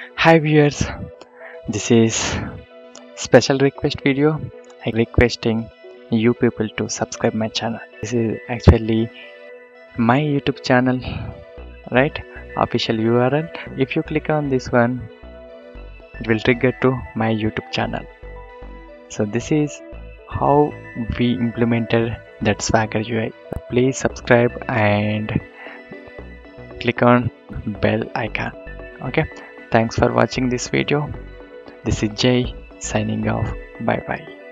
Hi viewers, this is special request video. I requesting you people to subscribe my channel. This is actually my YouTube channel, right? Official URL. If you click on this one, it will trigger to my YouTube channel. So this is how we implemented that Swagger UI. Please subscribe and click on bell icon. Okay, thanks for watching this video. This is Jay signing off. Bye bye.